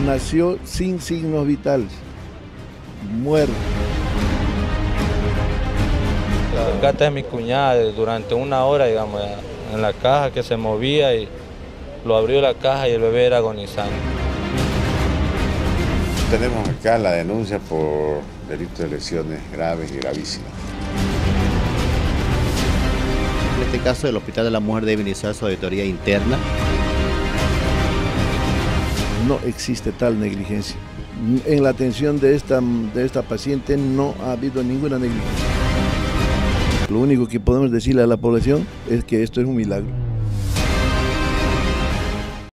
nació sin signos vitales, muerto. Acá está mi cuñada durante una hora, digamos, en la caja que se movía y lo abrió la caja y el bebé era agonizante. Tenemos acá la denuncia por delito de lesiones graves y gravísimas. En este caso, el Hospital de la Mujer debe iniciar su auditoría interna. No existe tal negligencia. En la atención de esta paciente no ha habido ninguna negligencia. Lo único que podemos decirle a la población es que esto es un milagro.